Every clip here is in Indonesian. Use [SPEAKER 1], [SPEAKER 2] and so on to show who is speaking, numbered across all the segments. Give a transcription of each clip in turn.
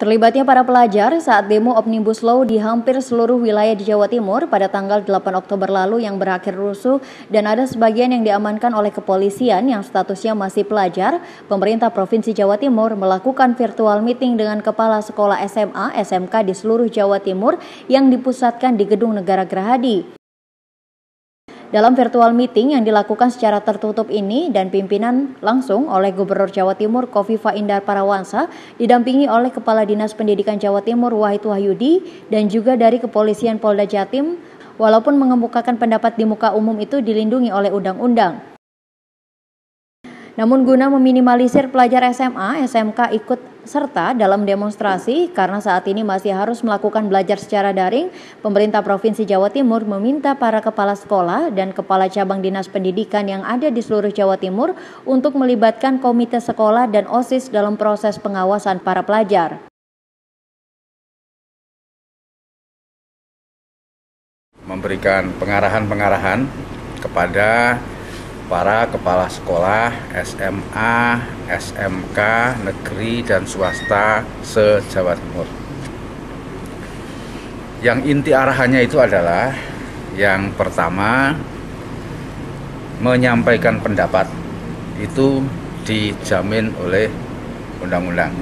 [SPEAKER 1] Terlibatnya para pelajar saat demo Omnibus Law di hampir seluruh wilayah di Jawa Timur pada tanggal 8 Oktober lalu yang berakhir rusuh dan ada sebagian yang diamankan oleh kepolisian yang statusnya masih pelajar, pemerintah Provinsi Jawa Timur melakukan virtual meeting dengan kepala sekolah SMA, SMK di seluruh Jawa Timur yang dipusatkan di Gedung Negara Gerahadi. Dalam virtual meeting yang dilakukan secara tertutup ini dan pimpinan langsung oleh Gubernur Jawa Timur Khofifah Indar Parawansa didampingi oleh Kepala Dinas Pendidikan Jawa Timur Wahid Wahyudi dan juga dari Kepolisian Polda Jatim, walaupun mengemukakan pendapat di muka umum itu dilindungi oleh undang-undang. Namun guna meminimalisir pelajar SMA, SMK ikut serta dalam demonstrasi karena saat ini masih harus melakukan belajar secara daring, pemerintah Provinsi Jawa Timur meminta para kepala sekolah dan kepala cabang dinas pendidikan yang ada di seluruh Jawa Timur untuk melibatkan komite sekolah dan OSIS dalam proses pengawasan para pelajar.
[SPEAKER 2] Memberikan pengarahan-pengarahan kepada para kepala sekolah SMA, SMK, negeri dan swasta se-Jawa Timur. Yang inti arahannya itu adalah yang pertama, menyampaikan pendapat itu dijamin oleh undang-undang.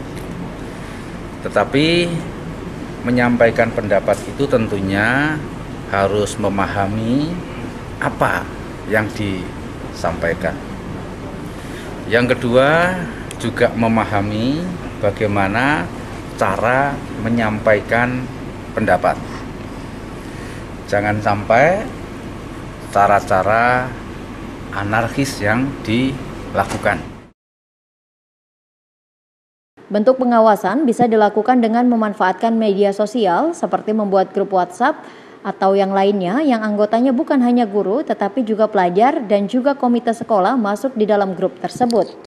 [SPEAKER 2] Tetapi menyampaikan pendapat itu tentunya harus memahami apa yang disampaikan. Yang kedua, juga memahami bagaimana cara menyampaikan pendapat. Jangan sampai cara-cara anarkis yang dilakukan.
[SPEAKER 1] Bentuk pengawasan bisa dilakukan dengan memanfaatkan media sosial seperti membuat grup WhatsApp atau yang lainnya yang anggotanya bukan hanya guru tetapi juga pelajar dan juga komite sekolah masuk di dalam grup tersebut.